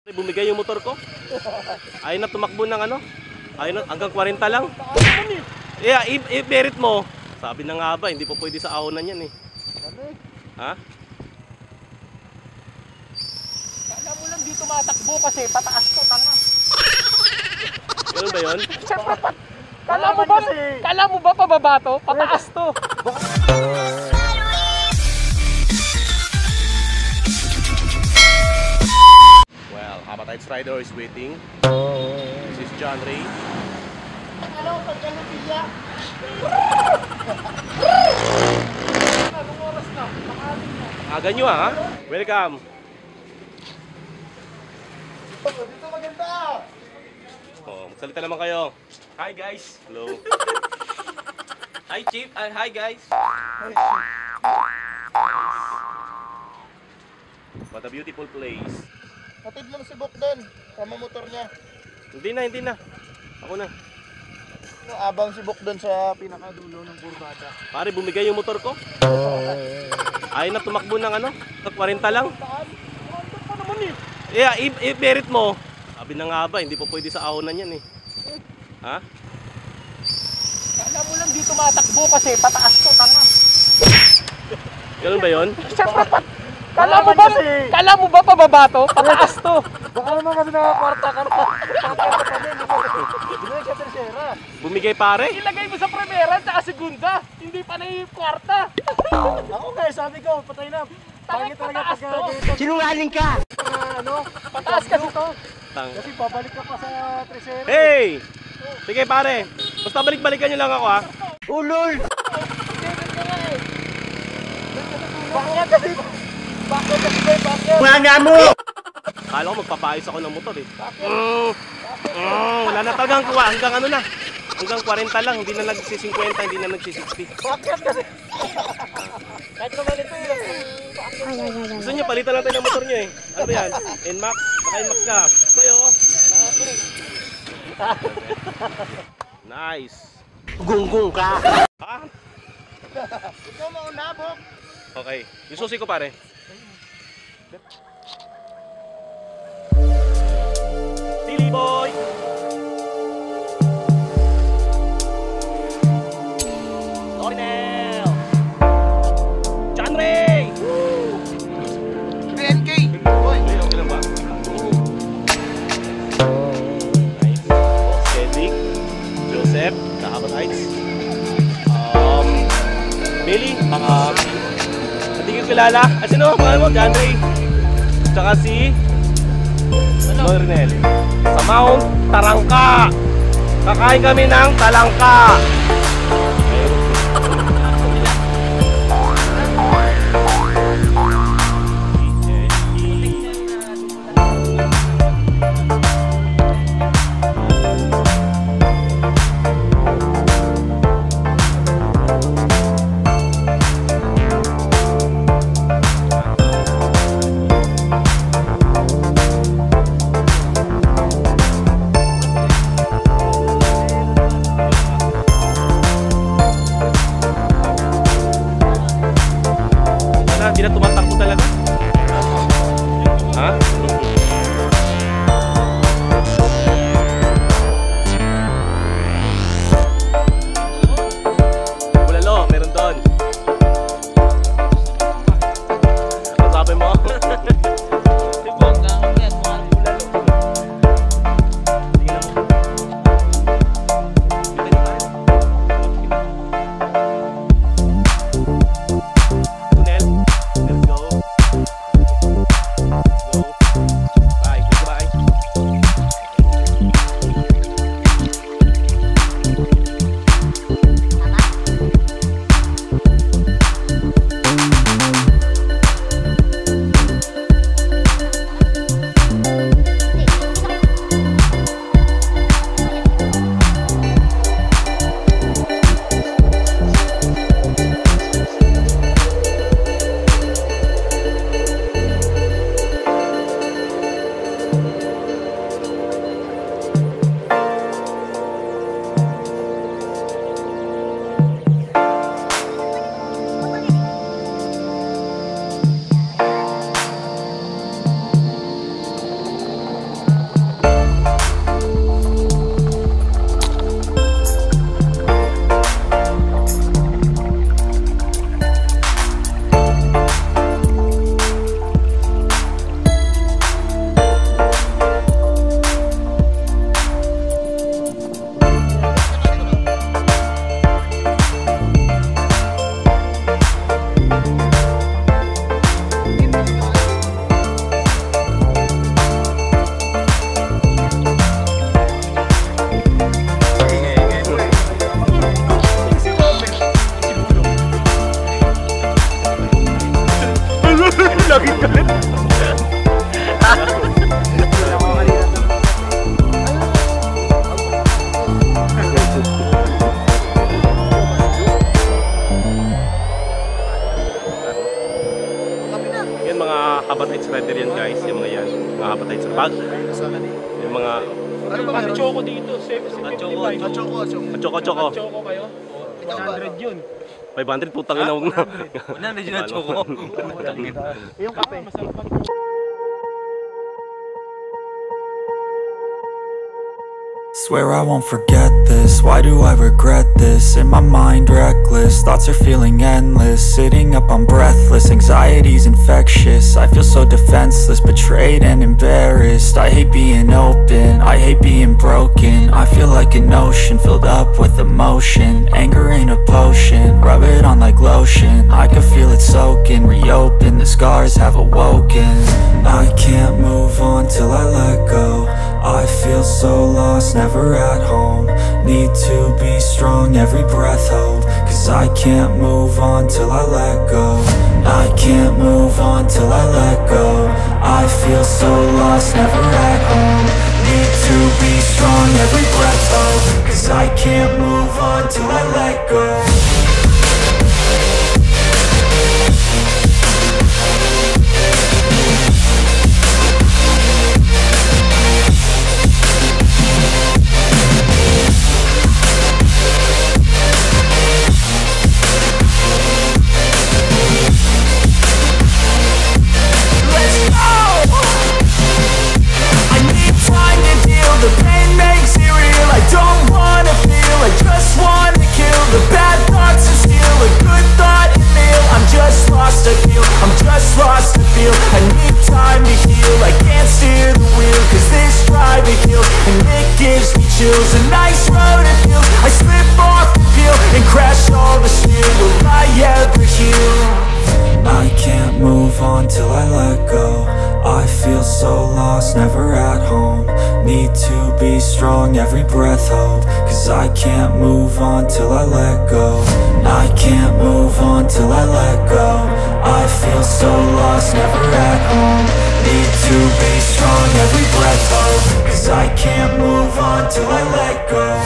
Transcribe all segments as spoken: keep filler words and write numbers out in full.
Bumigay yung motor ko. Ayaw na tumakbo ng ano. Ayaw na, hanggang forty lang. Yeah, i-berit mo. Sabi na nga ba, hindi po pwede sa ahonan yan eh. Ha? Kala mo lang dito matakbo kasi pataas to, tanga. Ganun ba yun? Kala mo ba, kala mo ba pababa to? Pataas to. Well, Hapatites Rider is waiting. This is John Ray. Ano, pagkalupiya? Anong oras na? Makaling na. Aga nyo ha? Welcome. Dito maganda. Oh, magsalita naman kayo. Hi guys. Hello. Hi Chief. Uh, hi guys. What a beautiful place. Hatid mo na si Bok doon. Sama motor niya. Hindi na, hindi na. Ako na. Abang si Bok doon sa pinakadulo ng kurbada. Pare, bumigay yung motor ko. Ayaw na tumakbo ng ano. forty lang. Ano pa naman eh? Yeah, i-berit mo. Sabi na nga ba, hindi po pwede sa ahonan yan eh. Ha? Kala mo lang dito matakbo kasi pataas to, tanga. Ganun ba yun? Kala mo ba, kala mo ba pababa to? Pataas to. Baka naman kasi nakakwarta ka na. Binigay siya tercera. Bumigay pare? Ilagay mo sa primera at segunda. Hindi pa na yung kwarta. Ako nga, sabi ko, patay na. Pangit talaga pagka dito. Sinungaling ka! Ano? Pataas kasi to. Tang. Kasi babalik ka pa sa tercera. Hey! Sige pare, basta balik-balikan nyo lang ako ha. Ulol! Bakit kasi? Bakit kasi ba? Bakit? Mga mo! Kala ko magpapayos ako ng motor eh. Mm, mm, wala na talagang kuha, hanggang ano na. Hanggang forty lang, hindi na nagsi-fifty, hindi na nagsi-sixty. Bakit kasi? Kahit naman ito yun. Gusto nyo, palitan natin ang motor nyo eh. Ano ba yan? N MAX? Naka-N MAX ka. Kayo oh. Nice. Gunggong ka. Ha? Ikaw mauna, Bok. Okay. Yung susi ko pare. Silly boy! Lornel! John Ray! P N K! Boy! Okay, okay lang ba? Nice. Cedric, Joseph, the Hapatites. Um, Billy, mga hindi ko kilala. Ah, sino? Pangalan mo? John Ray. Tsaka si Lornel. Sa Mount Tarangka. Kakain kami ng talangka. Pag yung mga Ano ba meron? Choco dito, seven fifty-five. Choco, choco choco. Choco kayo? one hundred yun. five hundred putang ina mo na. Una na dyan ang choco. Yung kape. Masarap pag Swear I won't forget this, why do I regret this? In my mind reckless, thoughts are feeling endless. Sitting up I'm breathless, anxiety's infectious. I feel so defenseless, betrayed and embarrassed. I hate being open, I hate being broken. I feel like an ocean filled up with emotion. Anger ain't a potion, rub it on like lotion. I can feel it soaking, reopen, the scars have awoken. I can't move on till I let go. I feel so lost, never at home. Need to be strong, every breath hold. Cause I can't move on till I let go. I can't move on till I let go. I feel so lost, never at home. Need to be strong, every breath hold. Cause I can't move on till I let go. A nice road it feels. I slip off the peel and crash all the steel. Will I ever heal? I can't move on till I let go. I feel so lost, never at home. Need to be strong, every breath hold. Cause I can't move on till I let go. I can't move on till I let go. I feel so lost, never at home. Need to be strong, every breath hold. Cause I can't move on till I let go.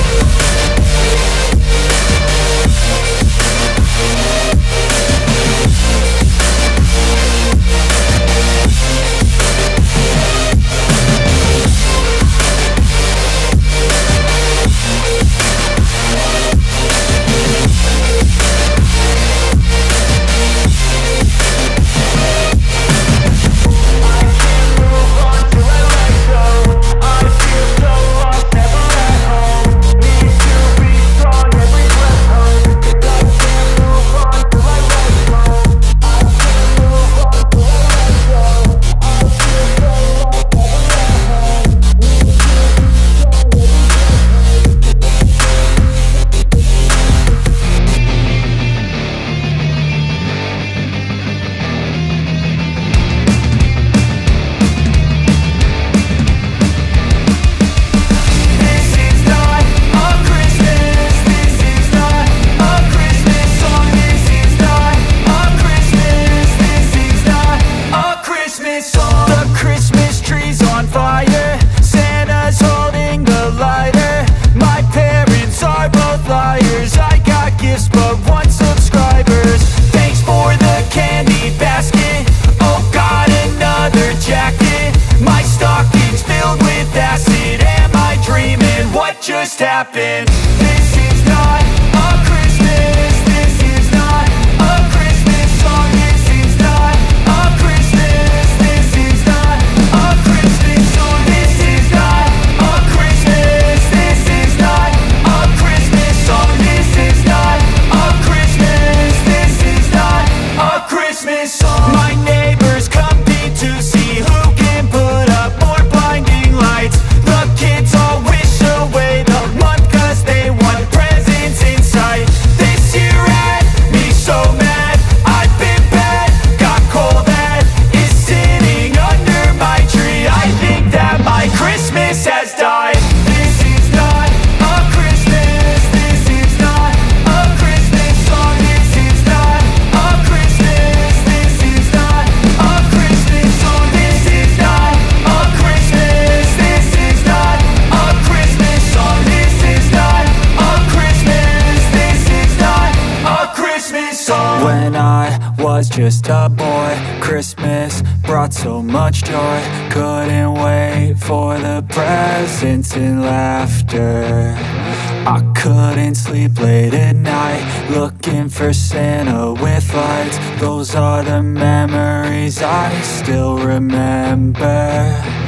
Just happened. This is not a Christmas. This is not a Christmas song. This is not a Christmas. This is not a Christmas song. This is not a Christmas. This is not a Christmas song. This is not a Christmas. This is not a Christmas song. My neighbors compete to see who can put up more blinding lights. The kids all wish away the month cause they want presents in sight. This year had me so mad, I've been bad, got cold that is sitting under my tree. I think that my Christmas has died. This is not a Christmas. This is not a Christmas song. This is not a Christmas. This is not a Christmas song. This is not a Christmas. This is not a Christmas song. This is not a Christmas. This is not a Christmas song. When I was just a boy, Christmas brought brought so much joy. Couldn't wait for the presents and laughter. I couldn't sleep late at night, looking for Santa with lights. Those are the memories I still remember.